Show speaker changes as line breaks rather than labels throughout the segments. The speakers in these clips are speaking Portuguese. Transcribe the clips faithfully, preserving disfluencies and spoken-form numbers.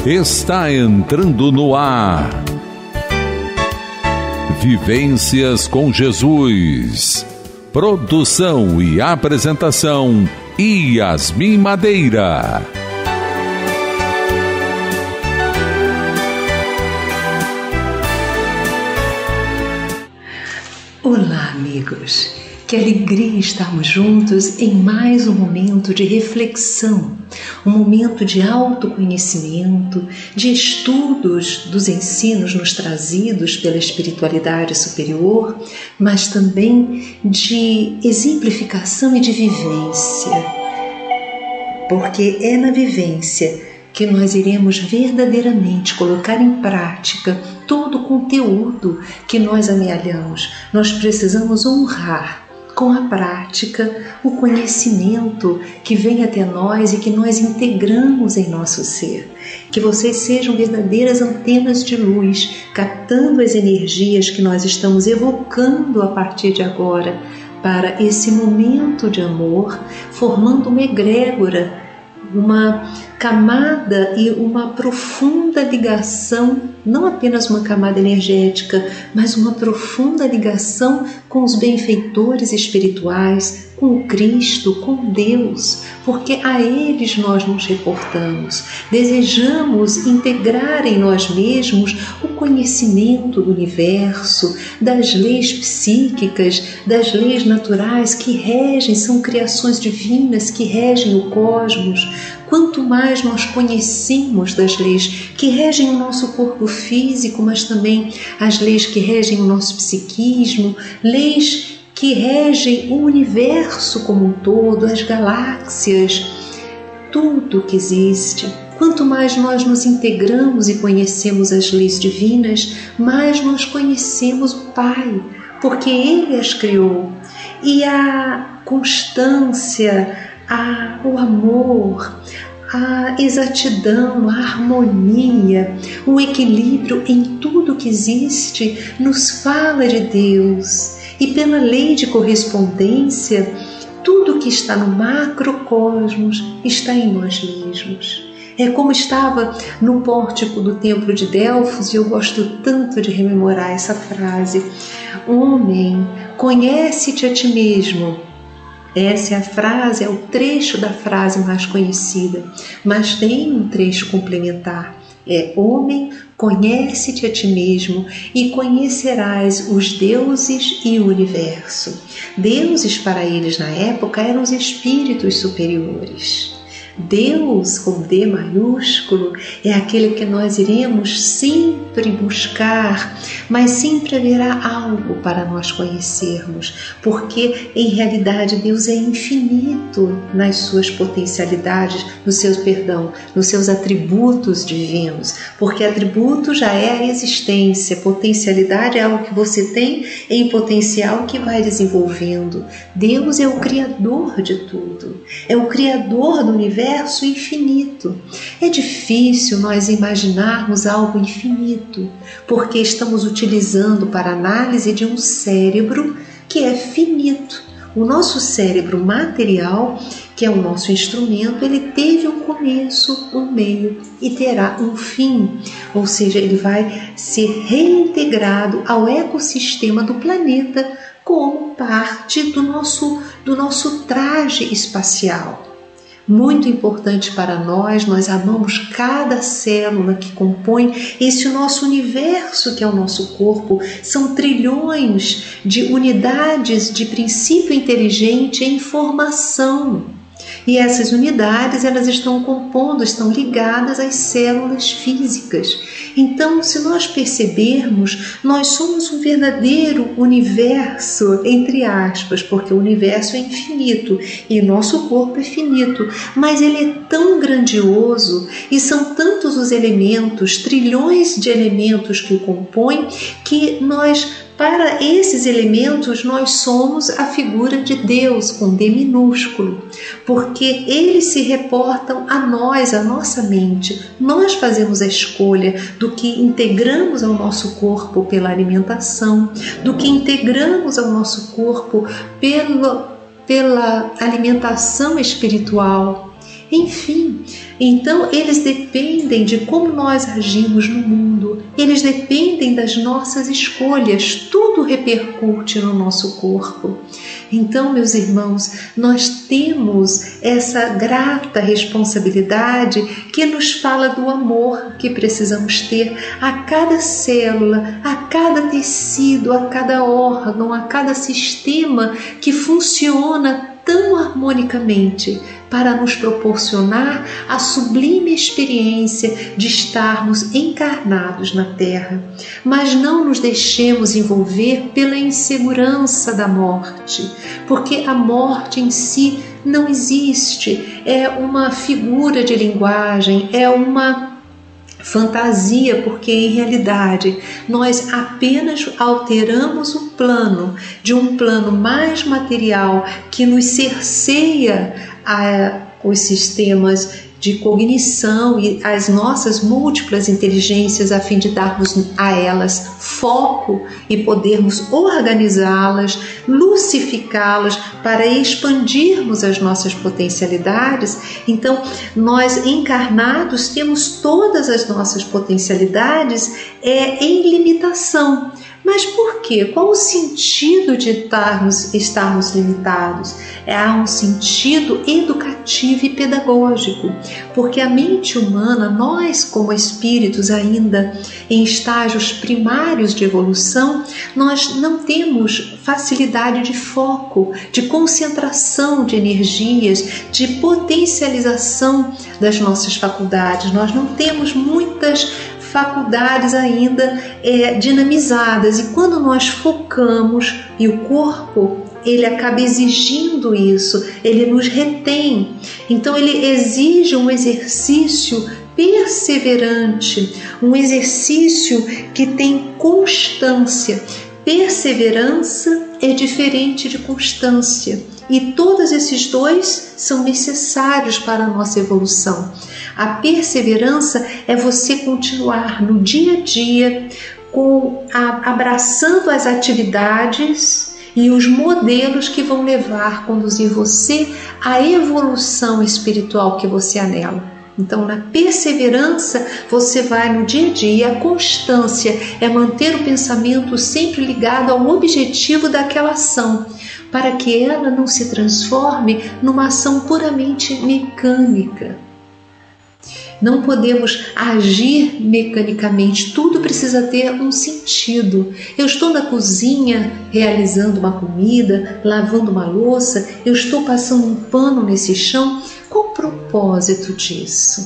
está entrando no ar. Vivências com Jesus. Produção e apresentação, Yasmin Madeira.
Olá, amigos. Que alegria estarmos juntos em mais um momento de reflexão, um momento de autoconhecimento, de estudos dos ensinos nos trazidos pela espiritualidade superior, mas também de exemplificação e de vivência. Porque é na vivência que nós iremos verdadeiramente colocar em prática todo o conteúdo que nós amealhamos. Nós precisamos honrar com a prática o conhecimento que vem até nós e que nós integramos em nosso ser. Que vocês sejam verdadeiras antenas de luz, captando as energias que nós estamos evocando a partir de agora para esse momento de amor, formando uma egrégora, uma camada e uma profunda ligação, não apenas uma camada energética, mas uma profunda ligação com os benfeitores espirituais, com o Cristo, com Deus, porque a eles nós nos reportamos. Desejamos integrar em nós mesmos o conhecimento do universo, das leis psíquicas, das leis naturais que regem, são criações divinas que regem o cosmos. Quanto mais nós conhecemos das leis que regem o nosso corpo físico, mas também as leis que regem o nosso psiquismo, leis que regem o universo como um todo, as galáxias, tudo que existe. Quanto mais nós nos integramos e conhecemos as leis divinas, mais nós conhecemos o Pai, porque Ele as criou. E a constância, a, o amor, a exatidão, a harmonia, o equilíbrio em tudo que existe nos fala de Deus. E pela lei de correspondência, tudo que está no macrocosmos está em nós mesmos. É como estava no pórtico do templo de Delfos, e eu gosto tanto de rememorar essa frase: homem, conhece-te a ti mesmo. Essa é a frase, é o trecho da frase mais conhecida, mas tem um trecho complementar. É: homem, conhece-te a ti mesmo e conhecerás os deuses e o universo. Deuses para eles na época eram os espíritos superiores. Deus, com D maiúsculo, é aquele que nós iremos sempre buscar, mas sempre haverá algo para nós conhecermos, porque em realidade Deus é infinito nas suas potencialidades, nos seus, perdão, nos seus atributos divinos, porque atributo já é a existência, potencialidade é algo que você tem em potencial que vai desenvolvendo. Deus é o Criador de tudo, é o Criador do universo infinito. É difícil nós imaginarmos algo infinito, porque estamos utilizando para análise de um cérebro que é finito. O nosso cérebro material, que é o nosso instrumento, ele teve um começo, um meio e terá um fim. Ou seja, ele vai ser reintegrado ao ecossistema do planeta como parte do nosso, do nosso traje espacial. Muito importante para nós, nós amamos cada célula que compõe esse nosso universo que é o nosso corpo. São trilhões de unidades de princípio inteligente em formação. E essas unidades, elas estão compondo, estão ligadas às células físicas. Então, se nós percebermos, nós somos um verdadeiro universo, entre aspas, porque o universo é infinito e nosso corpo é finito, mas ele é tão grandioso e são tantos os elementos, trilhões de elementos que o compõem, que nós, para esses elementos, nós somos a figura de Deus, com D minúsculo, porque eles se reportam a nós, a nossa mente. Nós fazemos a escolha do que integramos ao nosso corpo pela alimentação, do que integramos ao nosso corpo pelo, pela alimentação espiritual. enfim. Então eles dependem de como nós agimos no mundo, eles dependem das nossas escolhas, tudo repercute no nosso corpo. Então, meus irmãos, nós temos essa grata responsabilidade que nos fala do amor que precisamos ter a cada célula, a cada tecido, a cada órgão, a cada sistema que funciona tão harmonicamente para nos proporcionar a sublime experiência de estarmos encarnados na Terra. Mas não nos deixemos envolver pela insegurança da morte, porque a morte em si não existe, é uma figura de linguagem, é uma fantasia, porque em realidade nós apenas alteramos o plano de um plano mais material que nos cerceia a, os sistemas de cognição e as nossas múltiplas inteligências a fim de darmos a elas foco e podermos organizá-las, lucificá-las para expandirmos as nossas potencialidades. Então, nós encarnados temos todas as nossas potencialidades é, em limitação. Mas por quê? Qual o sentido de estarmos, estarmos limitados? Há um sentido educativo e pedagógico, porque a mente humana, nós como espíritos ainda em estágios primários de evolução, nós não temos facilidade de foco, de concentração de energias, de potencialização das nossas faculdades. Nós não temos muitas faculdades ainda é, dinamizadas, e quando nós focamos, e o corpo ele acaba exigindo isso, ele nos retém, então ele exige um exercício perseverante, um exercício que tem constância. Perseverança é diferente de constância, e todos esses dois são necessários para a nossa evolução. A perseverança é você continuar no dia a dia, com, a, abraçando as atividades e os modelos que vão levar, conduzir você à evolução espiritual que você anela. Então, na perseverança, você vai no dia a dia. A constância é manter o pensamento sempre ligado ao objetivo daquela ação, para que ela não se transforme numa ação puramente mecânica. Não podemos agir mecanicamente, tudo precisa ter um sentido. Eu estou na cozinha realizando uma comida, lavando uma louça, eu estou passando um pano nesse chão. Qual o propósito disso?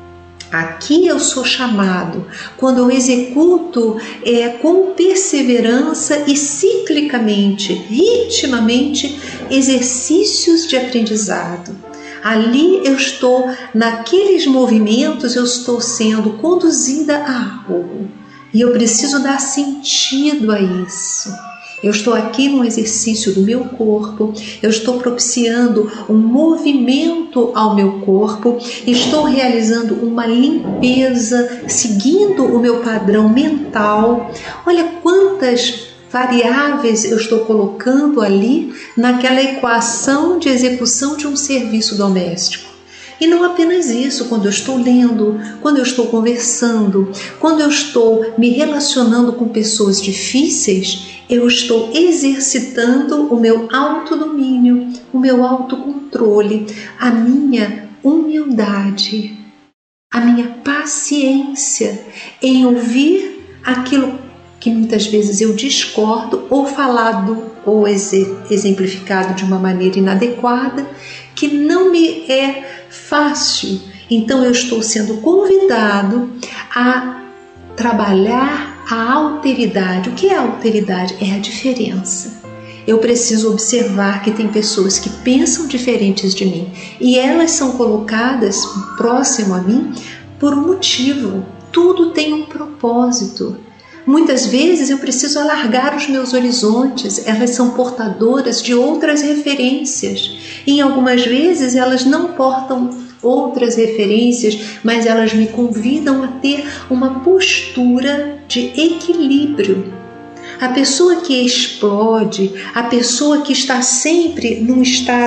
Aqui eu sou chamado, quando eu executo é, com perseverança e ciclicamente, ritmamente, exercícios de aprendizado. Ali eu estou, naqueles movimentos, eu estou sendo conduzida a algo. E eu preciso dar sentido a isso. Eu estou aqui no exercício do meu corpo, eu estou propiciando um movimento ao meu corpo, estou realizando uma limpeza, seguindo o meu padrão mental. Olha quantas variáveis eu estou colocando ali naquela equação de execução de um serviço doméstico. E não apenas isso, quando eu estou lendo, quando eu estou conversando, quando eu estou me relacionando com pessoas difíceis, eu estou exercitando o meu autodomínio, o meu autocontrole, a minha humildade, a minha paciência em ouvir aquilo que muitas vezes eu discordo, ou falado ou exemplificado de uma maneira inadequada, que não me é fácil. Então eu estou sendo convidado a trabalhar a alteridade. O que é a alteridade? É a diferença. Eu preciso observar que tem pessoas que pensam diferentes de mim e elas são colocadas próximo a mim por um motivo. Tudo tem um propósito. Muitas vezes eu preciso alargar os meus horizontes, elas são portadoras de outras referências. Em algumas vezes elas não portam outras referências, mas elas me convidam a ter uma postura de equilíbrio. A pessoa que explode, a pessoa que está sempre num estado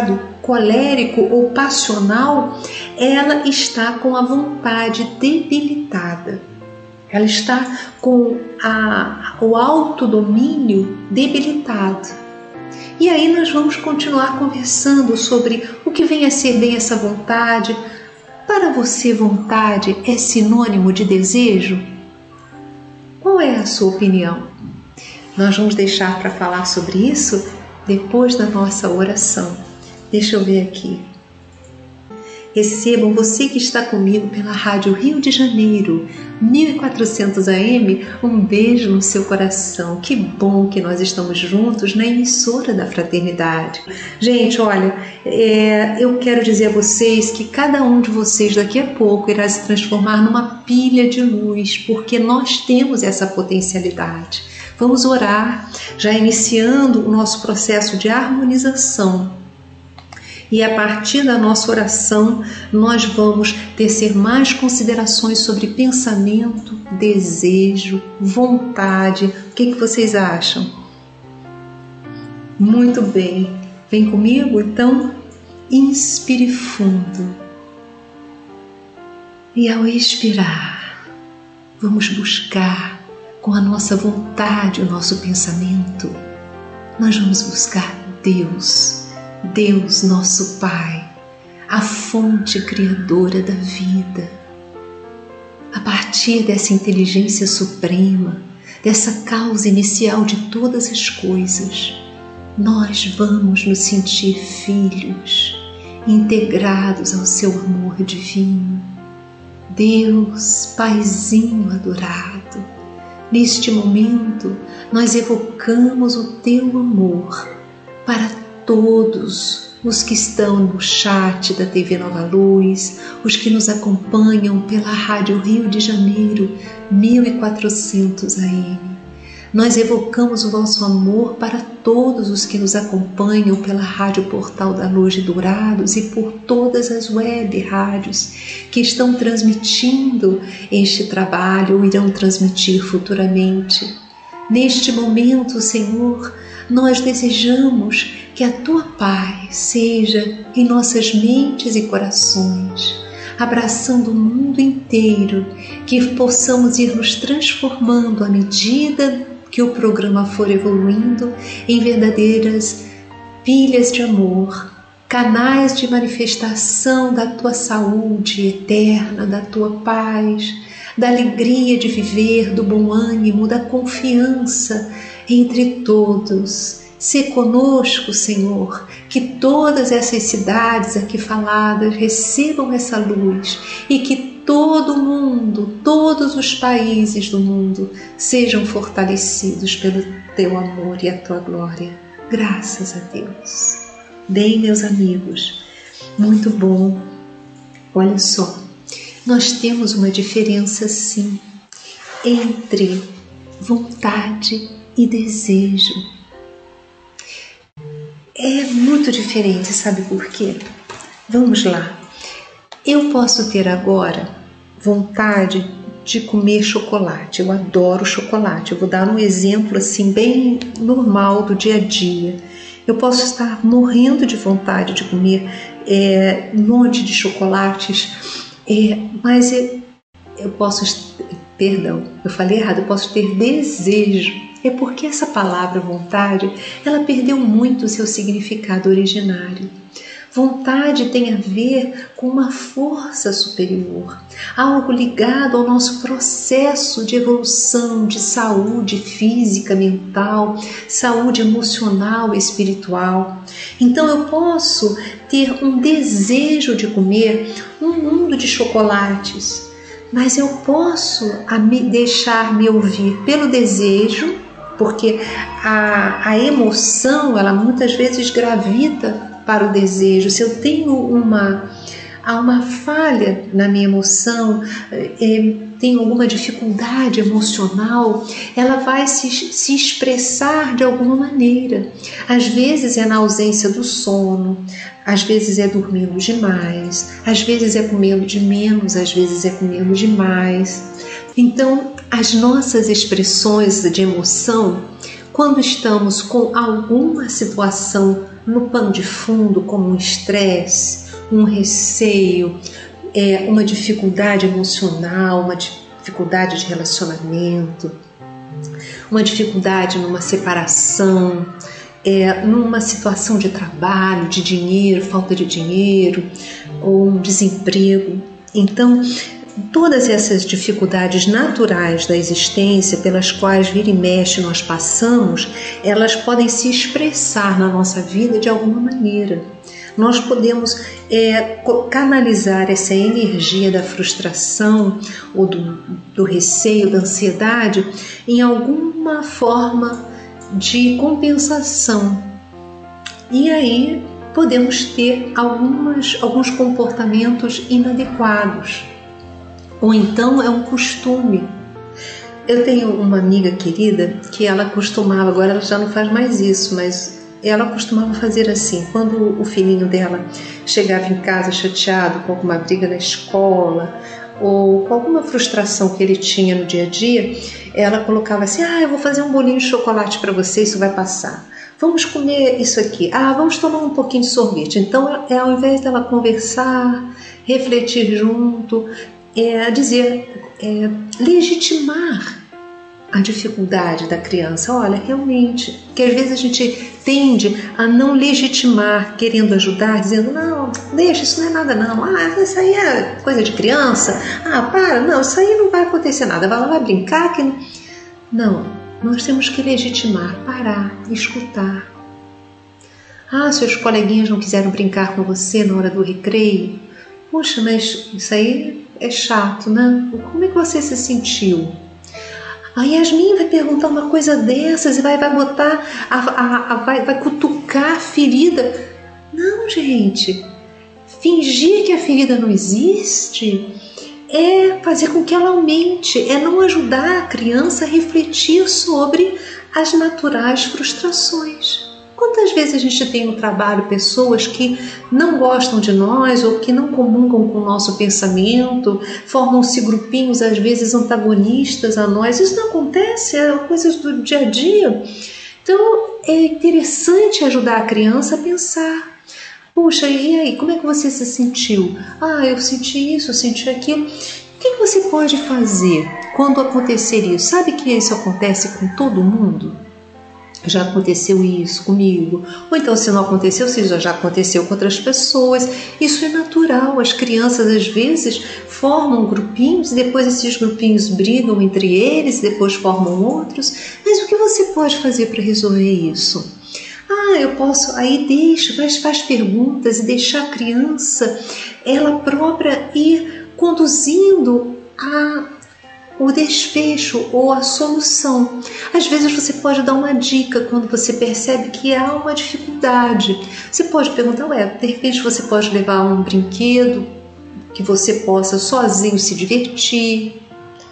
colérico ou passional, ela está com a vontade debilitada. Ela está com a, o autodomínio debilitado. E aí nós vamos continuar conversando sobre o que vem a ser bem essa vontade. Para você, vontade é sinônimo de desejo? Qual é a sua opinião? Nós vamos deixar para falar sobre isso depois da nossa oração. Deixa eu ver aqui. Recebam você que está comigo pela Rádio Rio de Janeiro, mil e quatrocentos A M, um beijo no seu coração. Que bom que nós estamos juntos na emissora da Fraternidade. Gente, olha, é, eu quero dizer a vocês que cada um de vocês daqui a pouco irá se transformar numa pilha de luz, porque nós temos essa potencialidade. Vamos orar, já iniciando o nosso processo de harmonização. E a partir da nossa oração, nós vamos tecer mais considerações sobre pensamento, desejo, vontade. O que, que vocês acham? Muito bem. Vem comigo, então? Inspire fundo. E ao expirar, vamos buscar com a nossa vontade, o nosso pensamento. Nós vamos buscar Deus. Deus, nosso Pai, a fonte criadora da vida. A partir dessa inteligência suprema, dessa causa inicial de todas as coisas, nós vamos nos sentir filhos, integrados ao seu amor divino. Deus, Paizinho adorado, neste momento nós evocamos o teu amor para todos os que estão no chat da T V Nova Luz, os que nos acompanham pela Rádio Rio de Janeiro, mil e quatrocentos A M. Nós evocamos o vosso amor para todos os que nos acompanham pela Rádio Portal da Luz de Dourados e por todas as web rádios que estão transmitindo este trabalho ou irão transmitir futuramente. Neste momento, Senhor, nós desejamos que a Tua paz seja em nossas mentes e corações, abraçando o mundo inteiro, que possamos ir nos transformando à medida que o programa for evoluindo em verdadeiras pilhas de amor, canais de manifestação da Tua saúde eterna, da Tua paz, da alegria de viver, do bom ânimo, da confiança entre todos. Sê conosco, Senhor, que todas essas cidades aqui faladas recebam essa luz e que todo mundo, todos os países do mundo sejam fortalecidos pelo Teu amor e a Tua glória. Graças a Deus. Bem, meus amigos, muito bom. Olha só, nós temos uma diferença, sim, entre vontade e desejo. É muito diferente, sabe por quê? Vamos lá. Eu posso ter agora vontade de comer chocolate. Eu adoro chocolate. Eu vou dar um exemplo assim bem normal do dia a dia. Eu posso estar morrendo de vontade de comer é, um monte de chocolates, é, mas eu, eu posso, perdão, eu falei errado, eu posso ter desejo. É porque essa palavra vontade, ela perdeu muito o seu significado originário. Vontade tem a ver com uma força superior, algo ligado ao nosso processo de evolução, de saúde física, mental, saúde emocional e espiritual. Então eu posso ter um desejo de comer um mundo de chocolates, mas eu posso deixar me ouvir pelo desejo, porque a, a emoção, ela muitas vezes gravita para o desejo. Se eu tenho uma, há uma falha na minha emoção, é, tenho alguma dificuldade emocional, ela vai se, se expressar de alguma maneira. Às vezes é na ausência do sono, às vezes é dormindo demais, às vezes é comendo de menos, às vezes é comendo demais. Então, as nossas expressões de emoção, quando estamos com alguma situação no pano de fundo, como um estresse, um receio, é, uma dificuldade emocional, uma dificuldade de relacionamento, uma dificuldade numa separação, é, numa situação de trabalho, de dinheiro, falta de dinheiro, ou um desemprego. Então, todas essas dificuldades naturais da existência, pelas quais vira e mexe nós passamos, elas podem se expressar na nossa vida de alguma maneira. Nós podemos é, canalizar essa energia da frustração ou do, do receio, da ansiedade em alguma forma de compensação. E aí podemos ter algumas, alguns comportamentos inadequados. Ou então é um costume. Eu tenho uma amiga querida que ela costumava, agora ela já não faz mais isso, mas ela costumava fazer assim, quando o filhinho dela chegava em casa chateado com alguma briga na escola ou com alguma frustração que ele tinha no dia a dia, ela colocava assim, ah, eu vou fazer um bolinho de chocolate para você, isso vai passar. Vamos comer isso aqui. Ah, vamos tomar um pouquinho de sorvete. Então, é, ao invés dela conversar, refletir junto, é, dizer, é, legitimar a dificuldade da criança. Olha, realmente, que às vezes a gente tende a não legitimar, querendo ajudar, dizendo, não, deixa, isso não é nada não, ah, isso aí é coisa de criança, ah, para, não, isso aí não vai acontecer nada, ela vai brincar que... Não, nós temos que legitimar, parar, escutar. Ah, seus coleguinhas não quiseram brincar com você na hora do recreio, poxa, mas isso aí é chato, né? Como é que você se sentiu? A Yasmin vai perguntar uma coisa dessas e vai, vai botar, a, a, a, vai, vai cutucar a ferida. Não, gente. Fingir que a ferida não existe é fazer com que ela aumente, é não ajudar a criança a refletir sobre as naturais frustrações. Quantas vezes a gente tem no trabalho pessoas que não gostam de nós ou que não comungam com o nosso pensamento, formam-se grupinhos às vezes antagonistas a nós. Isso não acontece, é coisas do dia a dia. Então é interessante ajudar a criança a pensar. Puxa, e aí, como é que você se sentiu? Ah, eu senti isso, eu senti aquilo. O que você pode fazer quando acontecer isso? Sabe que isso acontece com todo mundo? Já aconteceu isso comigo, ou então se não aconteceu, se já, já aconteceu com outras pessoas. Isso é natural, as crianças às vezes formam grupinhos, depois esses grupinhos brigam entre eles, depois formam outros, mas o que você pode fazer para resolver isso? Ah, eu posso, aí deixa, faz, faz perguntas e deixar a criança, ela própria ir conduzindo a o desfecho ou a solução. Às vezes você pode dar uma dica quando você percebe que há uma dificuldade. Você pode perguntar, ué, de repente você pode levar um brinquedo que você possa sozinho se divertir.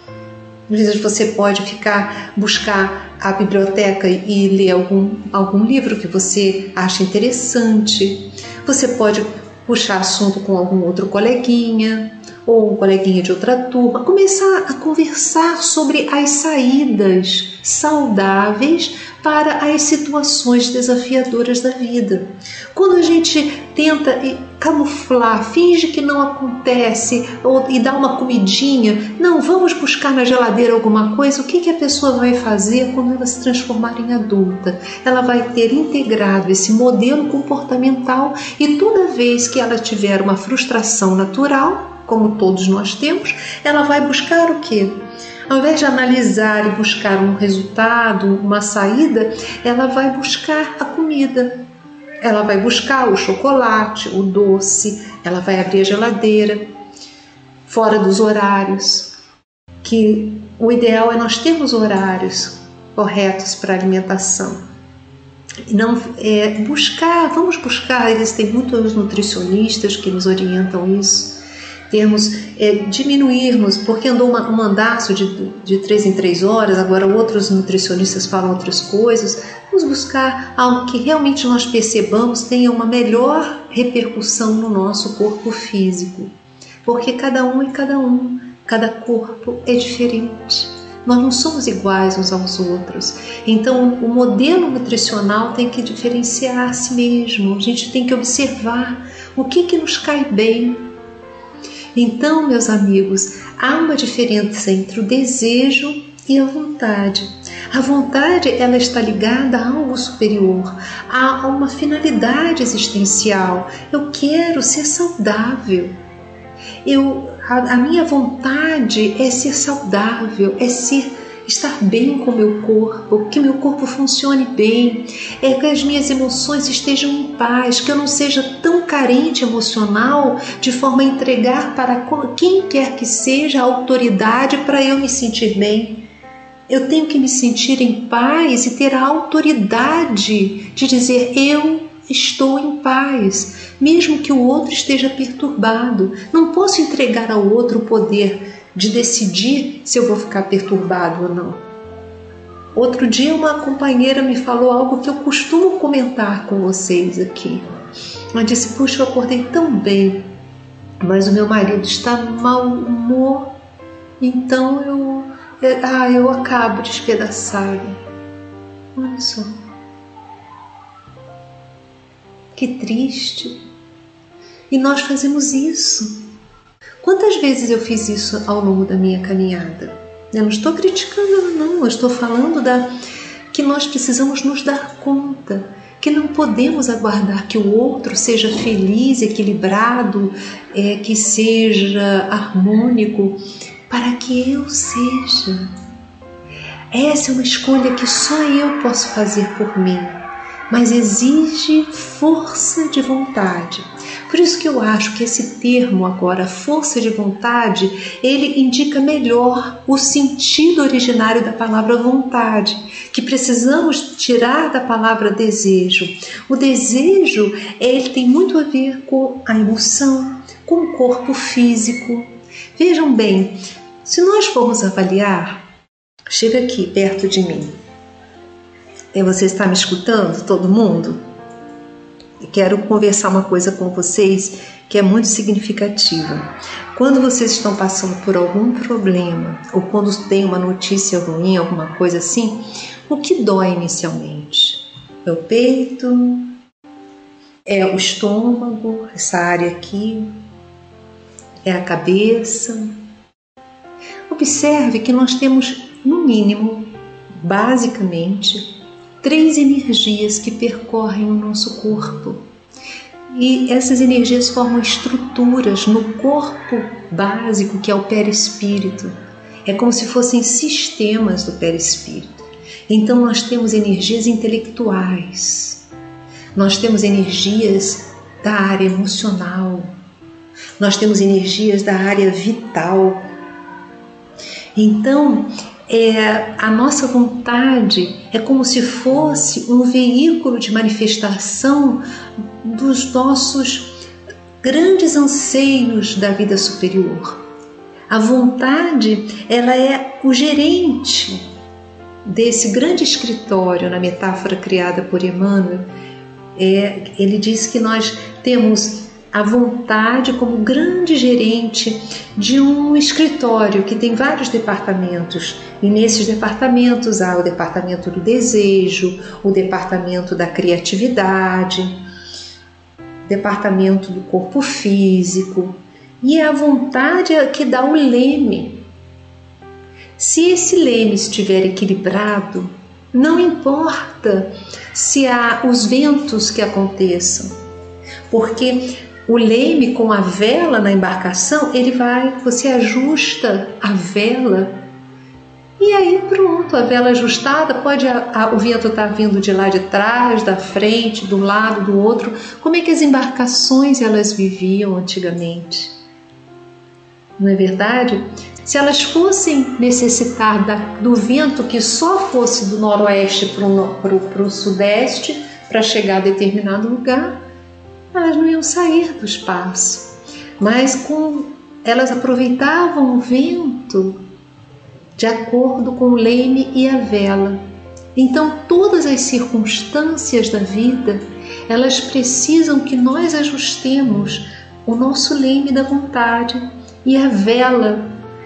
Às vezes você pode ficar, buscar a biblioteca e ler algum, algum livro que você acha interessante. Você pode puxar assunto com algum outro coleguinha ou um coleguinha de outra turma, começar a conversar sobre as saídas saudáveis para as situações desafiadoras da vida. Quando a gente tenta camuflar, finge que não acontece ou, e dá uma comidinha, não, vamos buscar na geladeira alguma coisa, o que, que a pessoa vai fazer quando ela se transformar em adulta? Ela vai ter integrado esse modelo comportamental e toda vez que ela tiver uma frustração natural, como todos nós temos, ela vai buscar o quê? Ao invés de analisar e buscar um resultado, uma saída, ela vai buscar a comida. Ela vai buscar o chocolate, o doce, ela vai abrir a geladeira, fora dos horários. Que o ideal é nós termos horários corretos para alimentação. Não, é, buscar, vamos buscar, existem muitos nutricionistas que nos orientam isso. Temos, é, diminuirmos, porque andou uma, um andaço de, de três em três horas, agora outros nutricionistas falam outras coisas. Vamos buscar algo que realmente nós percebamos tenha uma melhor repercussão no nosso corpo físico, porque cada um é cada um, cada corpo é diferente. Nós não somos iguais uns aos outros. Então, o modelo nutricional tem que diferenciar a si mesmo. A gente tem que observar o que, que nos cai bem. Então, meus amigos, há uma diferença entre o desejo e a vontade. A vontade, ela está ligada a algo superior, a uma finalidade existencial. Eu quero ser saudável. Eu, a, a minha vontade é ser saudável, é ser, estar bem com o meu corpo, que meu corpo funcione bem, é que as minhas emoções estejam em paz, que eu não seja tão carente emocional de forma a entregar para quem quer que seja a autoridade para eu me sentir bem. Eu tenho que me sentir em paz e ter a autoridade de dizer eu estou em paz, mesmo que o outro esteja perturbado. Não posso entregar ao outro o poder de decidir se eu vou ficar perturbado ou não. Outro dia uma companheira me falou algo que eu costumo comentar com vocês aqui. Ela disse, puxa, eu acordei tão bem, mas o meu marido está no mau humor, então eu, eu, ah, eu acabo despedaçado. Olha só. Que triste. E nós fazemos isso. Quantas vezes eu fiz isso ao longo da minha caminhada? Eu não estou criticando ela, não. Eu estou falando da, que nós precisamos nos dar conta que não podemos aguardar que o outro seja feliz, equilibrado, é, que seja harmônico, para que eu seja. Essa é uma escolha que só eu posso fazer por mim, mas exige força de vontade. Por isso que eu acho que esse termo agora, força de vontade, ele indica melhor o sentido originário da palavra vontade, que precisamos tirar da palavra desejo. O desejo, ele tem muito a ver com a emoção, com o corpo físico. Vejam bem, se nós formos avaliar, chega aqui perto de mim. E você está me escutando, todo mundo? Eu quero conversar uma coisa com vocês que é muito significativa. Quando vocês estão passando por algum problema, ou quando tem uma notícia ruim, alguma coisa assim, o que dói inicialmente? É o peito? É o estômago, essa área aqui? É a cabeça? Observe que nós temos, no mínimo, basicamente, três energias que percorrem o nosso corpo. E essas energias formam estruturas no corpo básico, que é o perispírito. É como se fossem sistemas do perispírito. Então nós temos energias intelectuais, nós temos energias da área emocional, nós temos energias da área vital. Então, É, a nossa vontade é como se fosse um veículo de manifestação dos nossos grandes anseios da vida superior. A vontade, ela é o gerente desse grande escritório, na metáfora criada por Emmanuel. É, ele diz que nós temos a vontade como grande gerente de um escritório que tem vários departamentos, e nesses departamentos há o departamento do desejo, o departamento da criatividade, o departamento do corpo físico, e é a vontade que dá o leme. Se esse leme estiver equilibrado, não importa se há os ventos que aconteçam, porque o leme com a vela na embarcação, ele vai, você ajusta a vela e aí pronto, a vela ajustada, pode a, a, o vento estar vindo de lá de trás, da frente, do lado, do outro. Como é que as embarcações elas viviam antigamente? Não é verdade? Se elas fossem necessitar da, do vento que só fosse do noroeste para o sudeste para chegar a determinado lugar, elas não iam sair do espaço, mas com, elas aproveitavam o vento de acordo com o leme e a vela. Então todas as circunstâncias da vida, elas precisam que nós ajustemos o nosso leme da vontade e a vela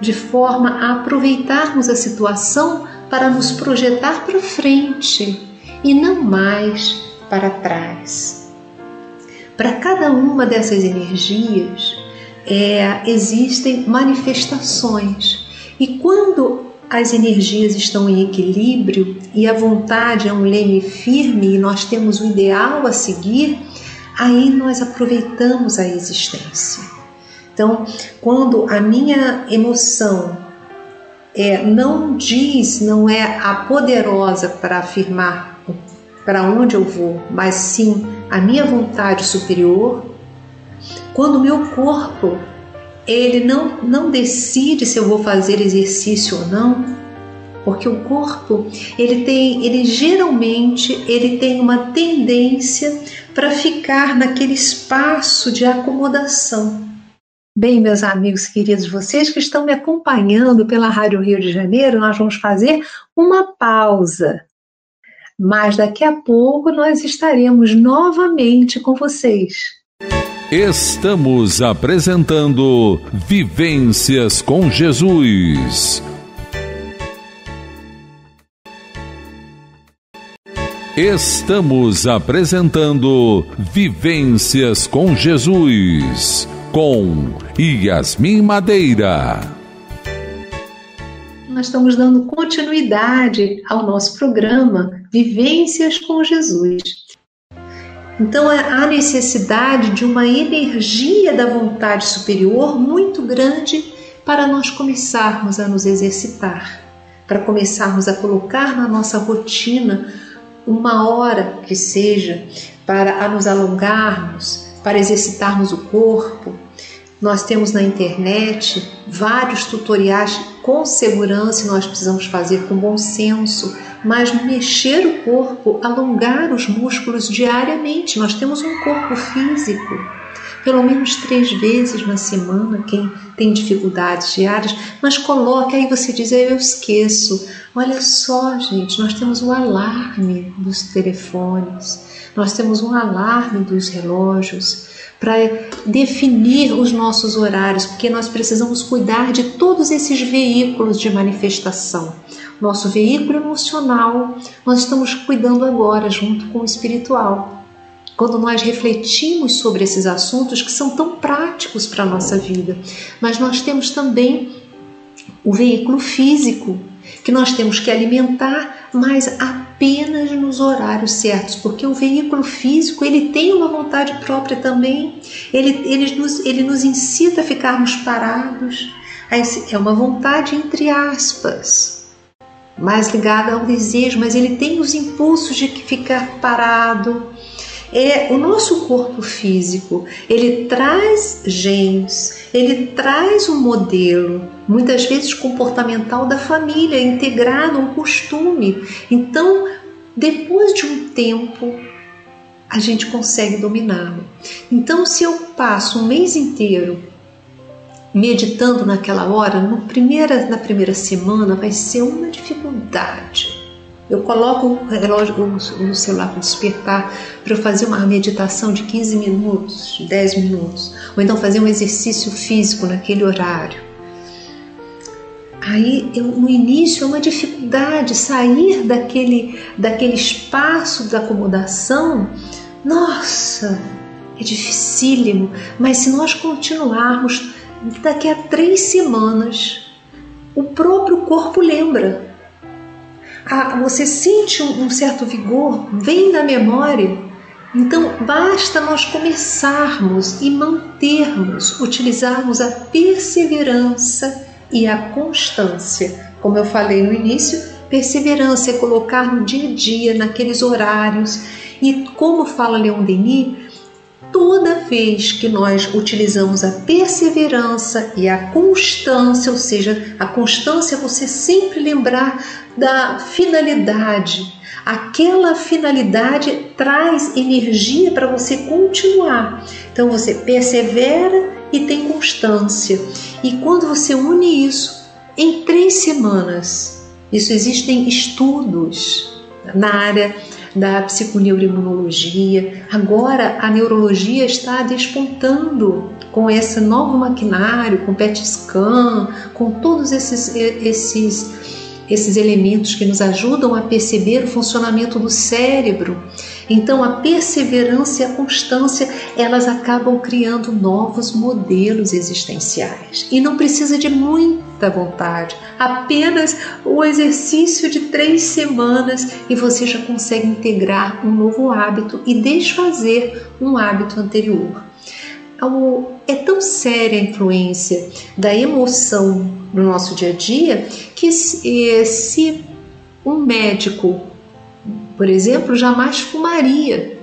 de forma a aproveitarmos a situação para nos projetar para frente e não mais para trás. Para cada uma dessas energias é, existem manifestações, e quando as energias estão em equilíbrio e a vontade é um leme firme e nós temos o ideal a seguir, aí nós aproveitamos a existência. Então, quando a minha emoção é, não diz, não é a poderosa para afirmar para onde eu vou, mas sim a minha vontade superior, quando o meu corpo ele não, não decide se eu vou fazer exercício ou não, porque o corpo ele tem, ele geralmente ele tem uma tendência para ficar naquele espaço de acomodação. Bem, meus amigos queridos, vocês que estão me acompanhando pela Rádio Rio de Janeiro, nós vamos fazer uma pausa. Mas daqui a pouco nós estaremos novamente com vocês.
Estamos apresentando Vivências com Jesus. Estamos apresentando Vivências com Jesus, com Yasmin Madeira.
Nós estamos dando continuidade ao nosso programa Vivências com Jesus. Então há necessidade de uma energia da vontade superior muito grande para nós começarmos a nos exercitar, para começarmos a colocar na nossa rotina uma hora que seja para nos alongarmos, para exercitarmos o corpo. Nós temos na internet vários tutoriais com segurança e nós precisamos fazer com bom senso, mas mexer o corpo, alongar os músculos diariamente. Nós temos um corpo físico, pelo menos três vezes na semana, quem tem dificuldades diárias, mas coloque, aí você diz, eu esqueço. Olha só, gente, nós temos o alarme dos telefones, nós temos um alarme dos relógios, para definir os nossos horários, porque nós precisamos cuidar de todos esses veículos de manifestação. Nosso veículo emocional, nós estamos cuidando agora junto com o espiritual. Quando nós refletimos sobre esses assuntos que são tão práticos para a nossa vida, mas nós temos também o veículo físico, que nós temos que alimentar, mas apenas nos horários certos, porque o veículo físico ele tem uma vontade própria também, ele, ele, nos, ele nos incita a ficarmos parados, é uma vontade entre aspas, mais ligada ao desejo, mas ele tem os impulsos de ficar parado. É, o nosso corpo físico, ele traz genes, ele traz um modelo, muitas vezes comportamental da família, integrado a um costume. Então, depois de um tempo, a gente consegue dominá-lo. Então, se eu passo um mês inteiro meditando naquela hora, no primeira, na primeira semana vai ser uma dificuldade. Eu coloco o relógio, o celular para despertar, para eu fazer uma meditação de quinze minutos, dez minutos, ou então fazer um exercício físico naquele horário. Aí, eu, no início, é uma dificuldade sair daquele, daquele espaço da acomodação. Nossa, é dificílimo, mas se nós continuarmos, daqui a três semanas, o próprio corpo lembra. Ah, você sente um certo vigor, vem da memória. Então basta nós começarmos e mantermos, utilizarmos a perseverança e a constância. Como eu falei no início, perseverança é colocar no dia a dia, naqueles horários. E como fala Leon Denis, toda vez que nós utilizamos a perseverança e a constância, ou seja, a constância é você sempre lembrar da finalidade. Aquela finalidade traz energia para você continuar. Então você persevera e tem constância. E quando você une isso, em três semanas, isso existem estudos na área da psiconeuroimunologia. Agora a neurologia está despontando com esse novo maquinário, com P E T scan, com todos esses, esses, esses elementos que nos ajudam a perceber o funcionamento do cérebro. Então a perseverança e a constância, elas acabam criando novos modelos existenciais. E não precisa de muita vontade, apenas o exercício de três semanas e você já consegue integrar um novo hábito e desfazer um hábito anterior. É tão séria a influência da emoção no nosso dia a dia que se um médico, por exemplo, jamais fumaria.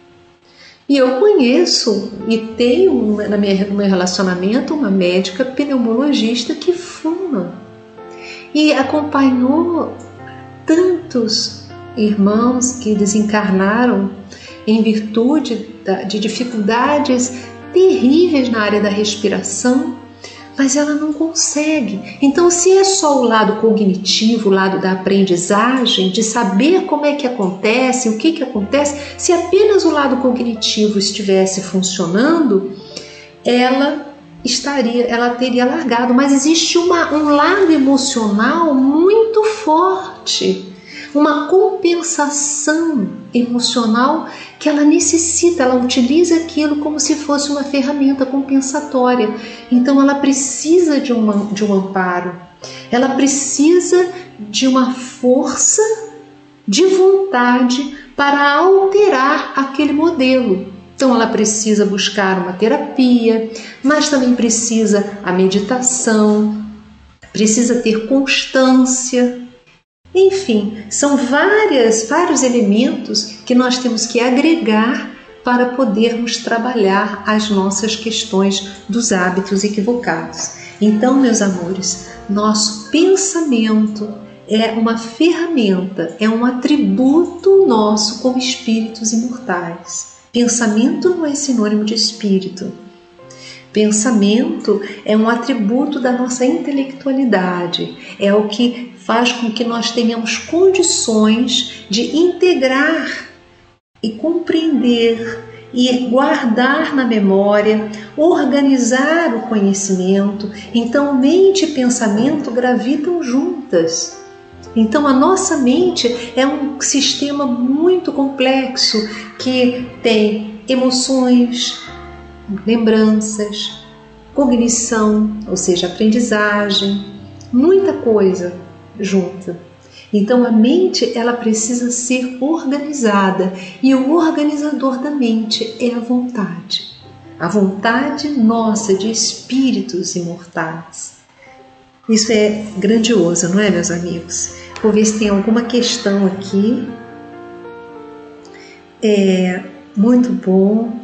E eu conheço e tenho na minha, no meu relacionamento uma médica pneumologista que fuma e acompanhou tantos irmãos que desencarnaram em virtude de dificuldades terríveis na área da respiração, mas ela não consegue. Então, se é só o lado cognitivo, o lado da aprendizagem, de saber como é que acontece, o que que acontece, se apenas o lado cognitivo estivesse funcionando, ela estaria, ela teria largado. Mas existe uma, um lado emocional muito forte, uma compensação emocional que ela necessita, ela utiliza aquilo como se fosse uma ferramenta compensatória. Então ela precisa de, uma, de um amparo, ela precisa de uma força de vontade para alterar aquele modelo. Então ela precisa buscar uma terapia, mas também precisa a meditação, precisa ter constância. Enfim, são várias, vários elementos que nós temos que agregar para podermos trabalhar as nossas questões dos hábitos equivocados. Então, meus amores, nosso pensamento é uma ferramenta, é um atributo nosso como espíritos imortais. Pensamento não é sinônimo de espírito. Pensamento é um atributo da nossa intelectualidade, é o que faz com que nós tenhamos condições de integrar e compreender e guardar na memória, organizar o conhecimento. Então, mente e pensamento gravitam juntas. Então, a nossa mente é um sistema muito complexo que tem emoções, lembranças, cognição, ou seja, aprendizagem, muita coisa junta. Então a mente, ela precisa ser organizada e o organizador da mente é a vontade. A vontade nossa de espíritos imortais. Isso é grandioso, não é, meus amigos? Vou ver se tem alguma questão aqui. É muito bom.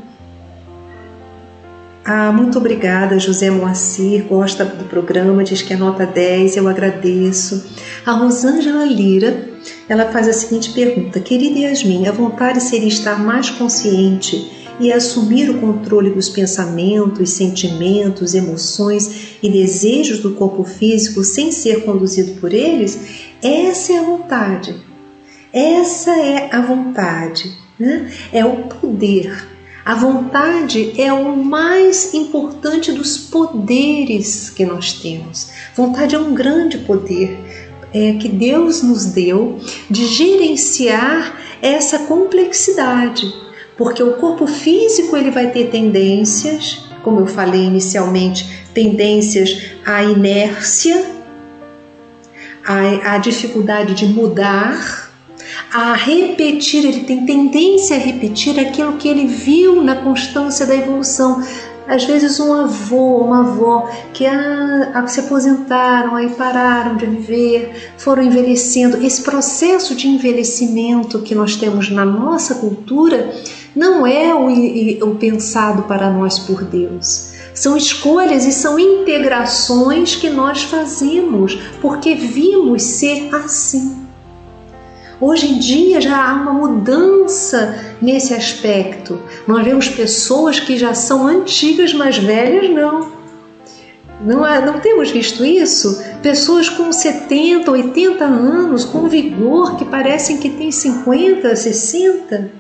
Ah, muito obrigada, José Moacir, gosta do programa, diz que é nota dez, eu agradeço. A Rosângela Lira, ela faz a seguinte pergunta: querida Yasmin, a vontade seria estar mais consciente e assumir o controle dos pensamentos, sentimentos, emoções e desejos do corpo físico sem ser conduzido por eles? Essa é a vontade, essa é a vontade, né? É o poder. A vontade é o mais importante dos poderes que nós temos. Vontade é um grande poder é, que Deus nos deu de gerenciar essa complexidade. Porque o corpo físico ele vai ter tendências, como eu falei inicialmente, tendências à inércia, à, à dificuldade de mudar, a repetir, ele tem tendência a repetir aquilo que ele viu na constância da evolução. Às vezes um avô, uma avó que ah, se aposentaram, aí pararam de viver, foram envelhecendo. Esse processo de envelhecimento que nós temos na nossa cultura não é o, o pensado para nós por Deus. São escolhas e são integrações que nós fazemos porque vimos ser assim. Hoje em dia já há uma mudança nesse aspecto. Nós vemos pessoas que já são antigas, mas velhas não. Não, há, não temos visto isso? Pessoas com setenta, oitenta anos, com vigor, que parecem que têm cinquenta, sessenta.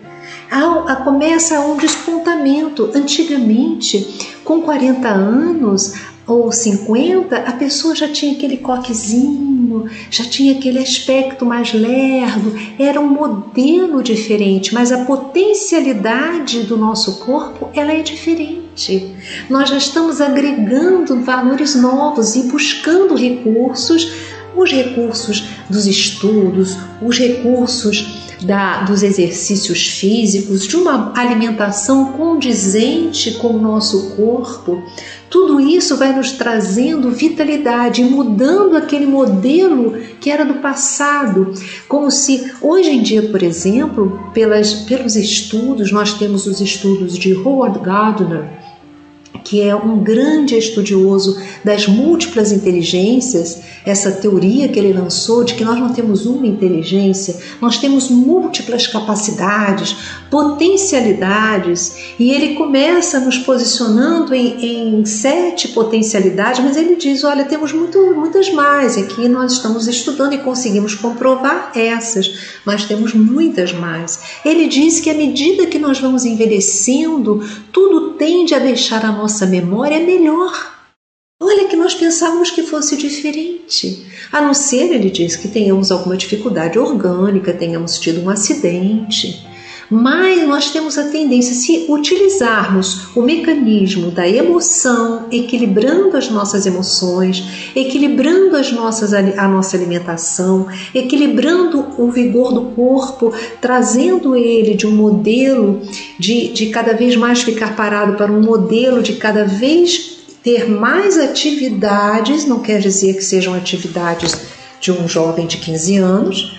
há, começa um despontamento. Antigamente, com quarenta anos ou cinquenta, a pessoa já tinha aquele coquezinho, já tinha aquele aspecto mais lerdo, era um modelo diferente, mas a potencialidade do nosso corpo, ela é diferente. Nós já estamos agregando valores novos e buscando recursos, os recursos dos estudos, os recursos Da, dos exercícios físicos, de uma alimentação condizente com o nosso corpo. Tudo isso vai nos trazendo vitalidade, mudando aquele modelo que era do passado. Como se hoje em dia, por exemplo, pelas, pelos estudos, nós temos os estudos de Howard Gardner, que é um grande estudioso das múltiplas inteligências, essa teoria que ele lançou de que nós não temos uma inteligência, nós temos múltiplas capacidades, potencialidades, e ele começa nos posicionando em, em sete potencialidades, mas ele diz, olha, temos muito, muitas mais, e aqui nós estamos estudando e conseguimos comprovar essas, mas temos muitas mais. Ele diz que à medida que nós vamos envelhecendo, tudo tende a deixar a nossa memória melhor. Olha que nós pensávamos que fosse diferente. A não ser, ele diz, que tenhamos alguma dificuldade orgânica, tenhamos tido um acidente. Mas nós temos a tendência, se utilizarmos o mecanismo da emoção, equilibrando as nossas emoções, equilibrando as nossas, a nossa alimentação, equilibrando o vigor do corpo, trazendo ele de um modelo de, de cada vez mais ficar parado para um modelo de cada vez ter mais atividades, não quer dizer que sejam atividades de um jovem de quinze anos,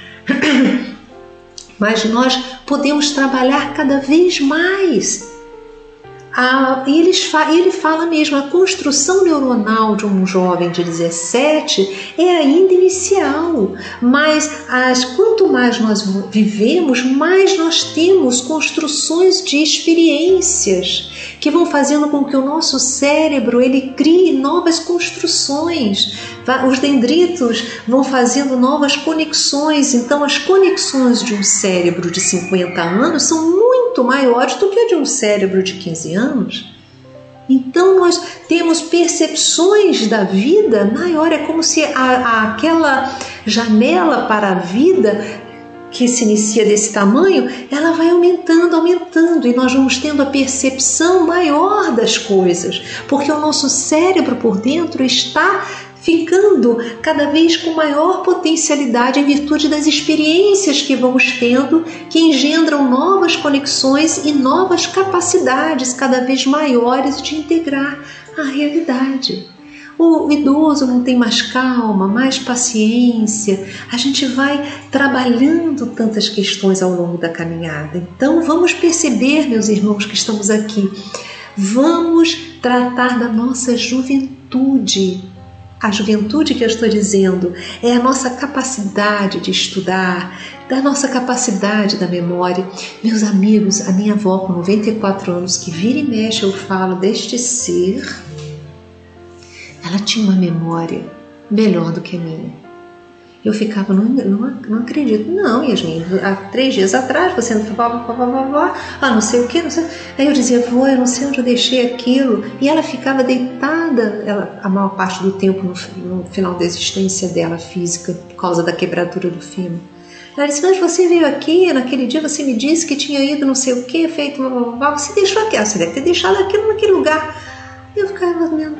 mas nós podemos trabalhar cada vez mais. Ah, ele, ele fala mesmo, a construção neuronal de um jovem de dezessete é ainda inicial, mas as, quanto mais nós vivemos, mais nós temos construções de experiências que vão fazendo com que o nosso cérebro ele crie novas construções. Os dendritos vão fazendo novas conexões, então as conexões de um cérebro de cinquenta anos são muito maiores do que a de um cérebro de quinze anos. Então nós temos percepções da vida maior, é como se a, a, aquela janela para a vida que se inicia desse tamanho, ela vai aumentando, aumentando, e nós vamos tendo a percepção maior das coisas, porque o nosso cérebro por dentro está ficando cada vez com maior potencialidade em virtude das experiências que vamos tendo, que engendram novas conexões e novas capacidades cada vez maiores de integrar a realidade. O idoso não tem mais calma, mais paciência, a gente vai trabalhando tantas questões ao longo da caminhada. Então vamos perceber, meus irmãos que estamos aqui, vamos tratar da nossa juventude. A juventude que eu estou dizendo é a nossa capacidade de estudar, da nossa capacidade da memória. Meus amigos, a minha avó com noventa e quatro anos, que vira e mexe eu falo deste ser, ela tinha uma memória melhor do que a minha. Eu ficava, não, não, não acredito. Não, Yasmin, há três dias atrás você não falava, ah, não sei o que, não sei. Aí eu dizia, vó, eu não sei onde eu deixei aquilo. E ela ficava deitada, ela, a maior parte do tempo, no, no final da existência dela física, por causa da quebradura do fêmur. Ela disse, mas você veio aqui, naquele dia você me disse que tinha ido não sei o que, feito, blá, blá, blá, você deixou aqui, você deve ter deixado aquilo naquele lugar. Eu ficava, meu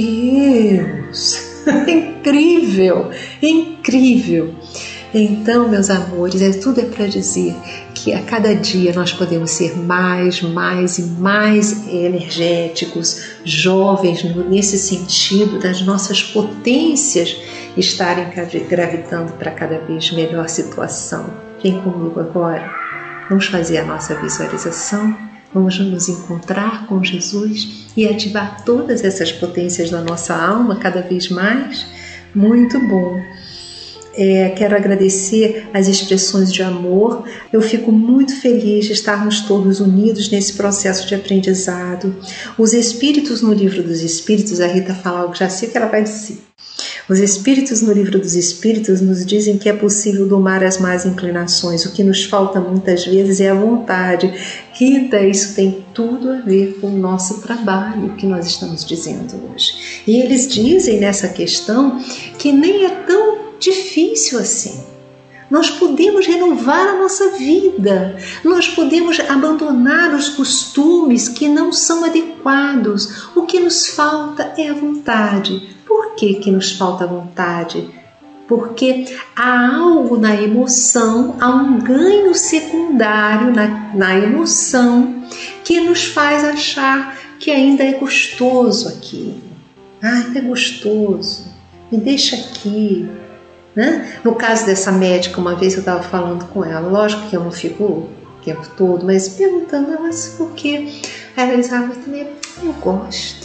Deus... incrível, incrível. Então, meus amores, é, tudo é para dizer que a cada dia nós podemos ser mais, mais e mais energéticos, jovens, nesse sentido das nossas potências estarem gravitando para cada vez melhor situação. Vem comigo agora, vamos fazer a nossa visualização. Vamos nos encontrar com Jesus e ativar todas essas potências da nossa alma cada vez mais. Muito bom. É, quero agradecer as expressões de amor. Eu fico muito feliz de estarmos todos unidos nesse processo de aprendizado. Os Espíritos, no Livro dos Espíritos, a Rita fala algo, já sei o que ela vai dizer. Os Espíritos, no Livro dos Espíritos, nos dizem que é possível domar as más inclinações. O que nos falta muitas vezes é a vontade. Rita, isso tem tudo a ver com o nosso trabalho que nós estamos dizendo hoje. E eles dizem nessa questão que nem é tão difícil assim. Nós podemos renovar a nossa vida, nós podemos abandonar os costumes que não são adequados. O que nos falta é a vontade. Por que que nos falta a vontade? Porque há algo na emoção, há um ganho secundário na, na emoção que nos faz achar que ainda é gostoso aquilo. Ah, ainda é gostoso, me deixa aqui. Né? No caso dessa médica, uma vez eu estava falando com ela, lógico que eu não fico o tempo todo, mas perguntando, mas por quê? Aí ela disse, ah, mas também eu gosto.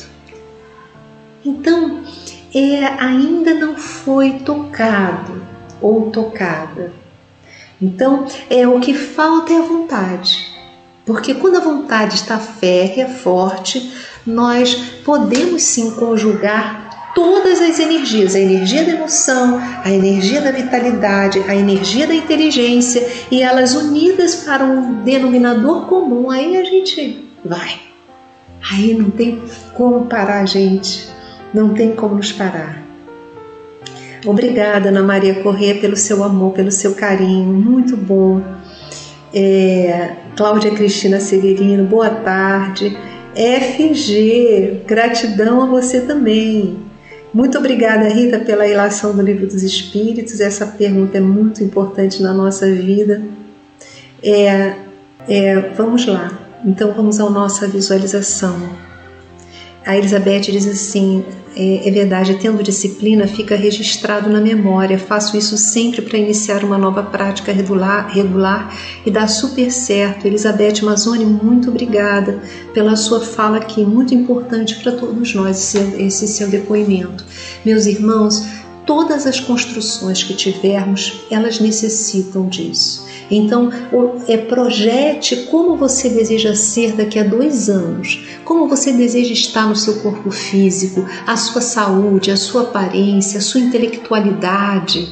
Então, é, ainda não foi tocado ou tocada. Então, é, o que falta é a vontade. Porque quando a vontade está férrea, forte, nós podemos sim conjugar todas as energias, a energia da emoção, a energia da vitalidade, a energia da inteligência, e elas unidas para um denominador comum, aí a gente vai. Aí não tem como parar a gente, não tem como nos parar. Obrigada, Ana Maria Corrêa, pelo seu amor, pelo seu carinho, muito bom. É, Cláudia Cristina Severino, boa tarde. F G, gratidão a você também. Muito obrigada, Rita, pela ilação do Livro dos Espíritos. Essa pergunta é muito importante na nossa vida. É, é, vamos lá. Então, vamos à nossa visualização. A Elizabeth diz assim, é, é verdade, tendo disciplina fica registrado na memória. Faço isso sempre para iniciar uma nova prática regular, regular e dá super certo. Elizabeth Mazzoni, muito obrigada pela sua fala aqui, muito importante para todos nós esse, esse seu depoimento. Meus irmãos, todas as construções que tivermos, elas necessitam disso. Então, é, projete como você deseja ser daqui a dois anos, como você deseja estar no seu corpo físico, a sua saúde, a sua aparência, a sua intelectualidade,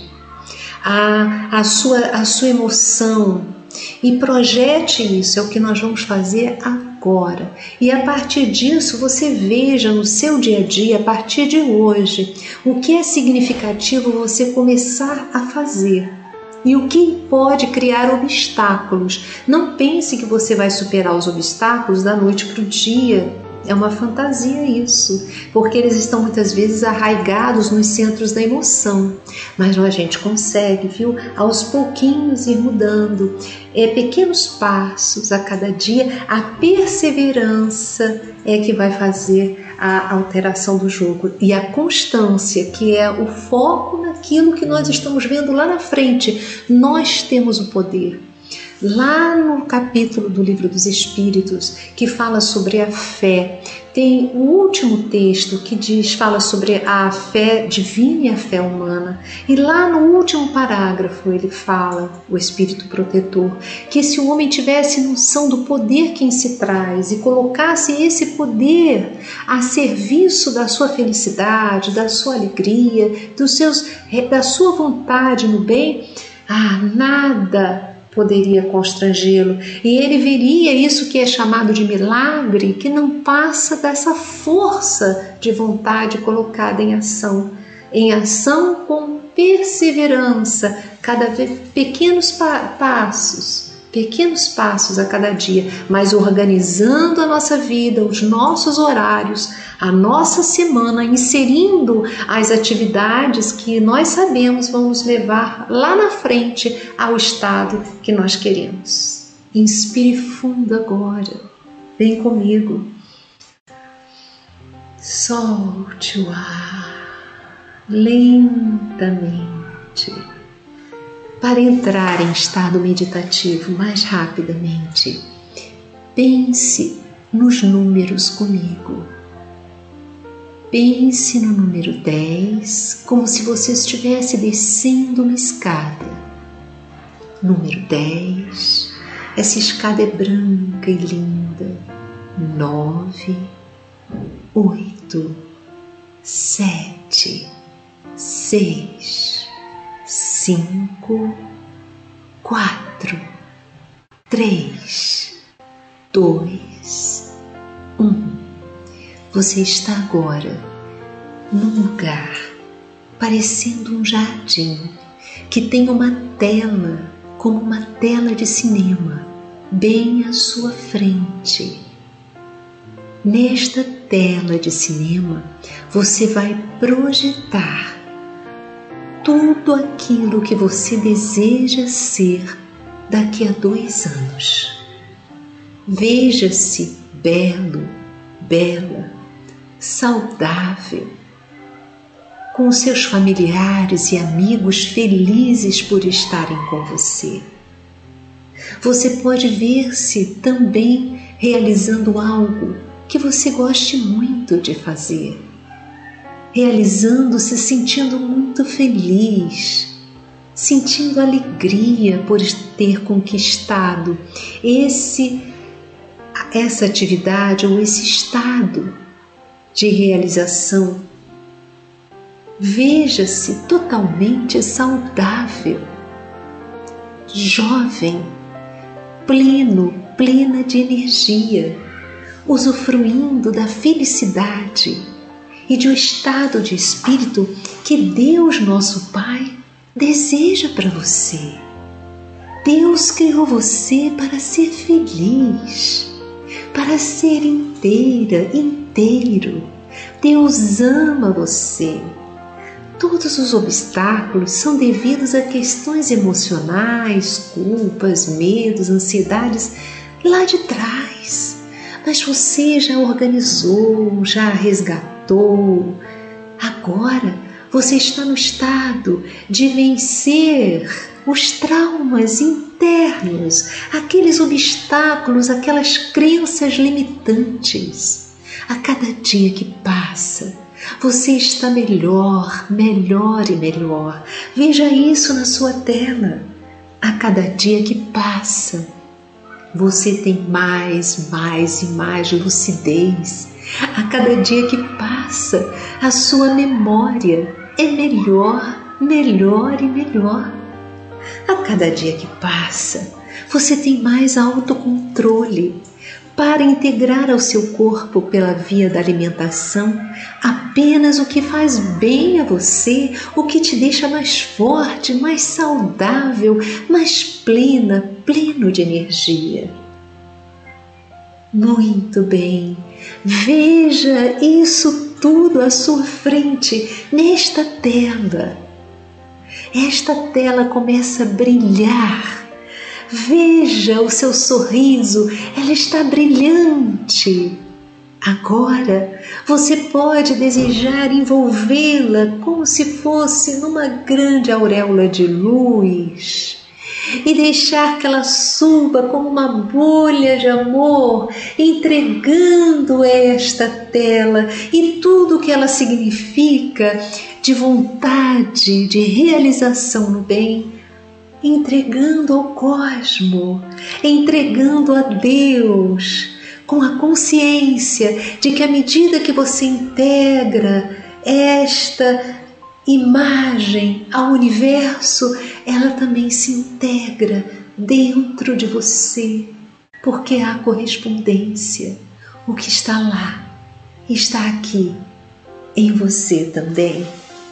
a, a, sua, a sua emoção. E projete isso, é o que nós vamos fazer agora. E a partir disso, você veja no seu dia a dia, a partir de hoje, o que é significativo você começar a fazer. E o que pode criar obstáculos. Não pense que você vai superar os obstáculos da noite para o dia. É uma fantasia isso, porque eles estão muitas vezes arraigados nos centros da emoção. Mas a gente consegue, viu? Aos pouquinhos ir mudando. É, pequenos passos a cada dia, a perseverança é que vai fazer a alteração do jogo. E a constância, que é o foco naquilo que nós estamos vendo lá na frente. Nós temos o poder. Lá no capítulo do Livro dos Espíritos, que fala sobre a fé, tem o último texto que diz, fala sobre a fé divina e a fé humana. E lá no último parágrafo ele fala, o Espírito Protetor, que se o homem tivesse noção do poder que em si traz e colocasse esse poder a serviço da sua felicidade, da sua alegria, dos seus, da sua vontade no bem, ah, nada poderia constrangê-lo, e ele veria isso que é chamado de milagre, que não passa dessa força de vontade colocada em ação, em ação com perseverança, cada vez pequenos pa- passos, pequenos passos a cada dia, mas organizando a nossa vida, os nossos horários, a nossa semana, inserindo as atividades que nós sabemos vão nos levar lá na frente ao estado que nós queremos. Inspire fundo agora, vem comigo. Solte o ar lentamente para entrar em estado meditativo mais rapidamente. Pense nos números comigo. Pense no número dez, como se você estivesse descendo uma escada. Número dez, essa escada é branca e linda. Nove, oito, sete, seis, cinco, quatro, três, dois, um. Você está agora num lugar parecendo um jardim que tem uma tela, como uma tela de cinema, bem à sua frente. Nesta tela de cinema, você vai projetar tudo aquilo que você deseja ser daqui a dois anos. Veja-se belo, bela, saudável, com seus familiares e amigos felizes por estarem com você. Você pode ver-se também realizando algo que você goste muito de fazer, realizando-se sentindo muito feliz, sentindo alegria por ter conquistado esse, essa atividade ou esse estado de realização. Veja-se totalmente saudável, jovem, pleno, plena de energia, usufruindo da felicidade e de um estado de espírito que Deus, nosso Pai, deseja para você. Deus criou você para ser feliz, para ser inteira, inteiro. Deus ama você. Todos os obstáculos são devidos a questões emocionais, culpas, medos, ansiedades lá de trás. Mas você já organizou, já resgatou. Agora você está no estado de vencer os traumas internos, aqueles obstáculos, aquelas crenças limitantes. A cada dia que passa, você está melhor, melhor e melhor. Veja isso na sua tela. A cada dia que passa, você tem mais, mais e mais lucidez. A cada dia que passa, a sua memória é melhor, melhor e melhor. A cada dia que passa, você tem mais autocontrole para integrar ao seu corpo pela via da alimentação apenas o que faz bem a você, o que te deixa mais forte, mais saudável, mais plena, pleno de energia. Muito bem, veja isso tudo à sua frente, nesta tela. Esta tela começa a brilhar. Veja o seu sorriso, ela está brilhante. Agora você pode desejar envolvê-la como se fosse numa grande auréola de luz e deixar que ela suba como uma bolha de amor, entregando esta tela e tudo o que ela significa de vontade, de realização no bem, entregando ao cosmo, entregando a Deus, com a consciência de que à medida que você integra esta imagem ao universo, ela também se integra dentro de você, porque há correspondência. O que está lá está aqui em você também.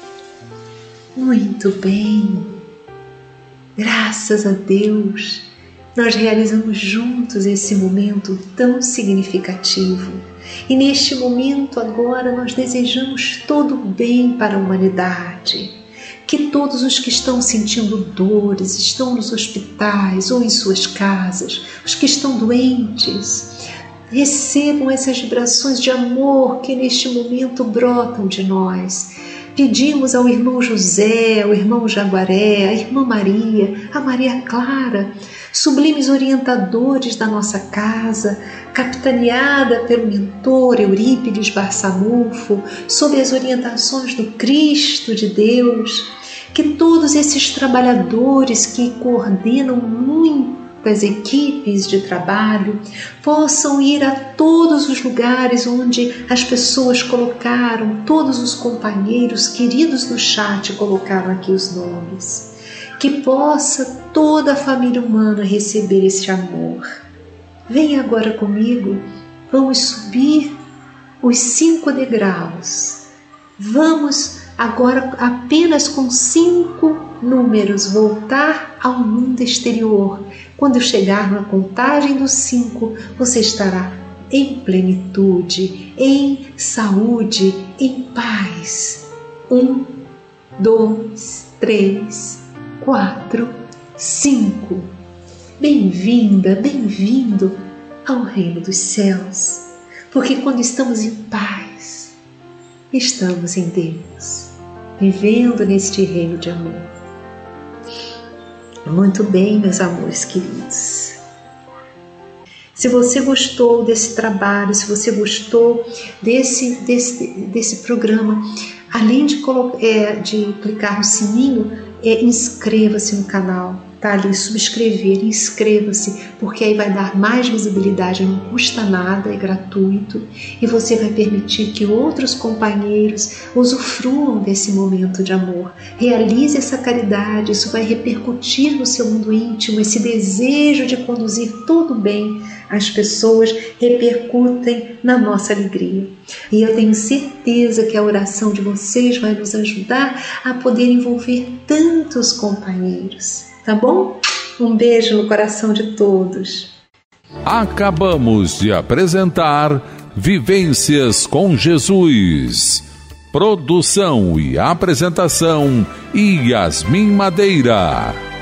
Muito bem. Graças a Deus, nós realizamos juntos esse momento tão significativo. E neste momento agora nós desejamos todo o bem para a humanidade. Que todos os que estão sentindo dores, estão nos hospitais ou em suas casas, os que estão doentes, recebam essas vibrações de amor que neste momento brotam de nós. Pedimos ao irmão José, ao irmão Jaguaré, à irmã Maria, a Maria Clara, sublimes orientadores da nossa casa, capitaneada pelo mentor Eurípides Barçanufo, sob as orientações do Cristo de Deus, que todos esses trabalhadores que coordenam muito das equipes de trabalho possam ir a todos os lugares onde as pessoas colocaram, todos os companheiros queridos do chat colocaram aqui os nomes. Que possa toda a família humana receber esse amor. Venha agora comigo, vamos subir os cinco degraus. Vamos agora apenas com cinco números voltar ao mundo exterior. Quando eu chegar na contagem dos cinco, você estará em plenitude, em saúde, em paz. Um, dois, três, quatro, cinco. Bem-vinda, bem-vindo ao reino dos céus, porque quando estamos em paz, estamos em Deus, vivendo neste reino de amor. Muito bem, meus amores queridos. Se você gostou desse trabalho, se você gostou desse, desse, desse programa, além de, é, de clicar no sininho, é, inscreva-se no canal. Tá ali, subscrever, inscreva-se, porque aí vai dar mais visibilidade, não custa nada, é gratuito, e você vai permitir que outros companheiros usufruam desse momento de amor. Realize essa caridade, isso vai repercutir no seu mundo íntimo, esse desejo de conduzir todo bem as pessoas repercutem na nossa alegria. E eu tenho certeza que a oração de vocês vai nos ajudar a poder envolver tantos companheiros. Tá bom? Um beijo no coração de todos.
Acabamos de apresentar Vivências com Jesus. Produção e apresentação Yasmin Madeira.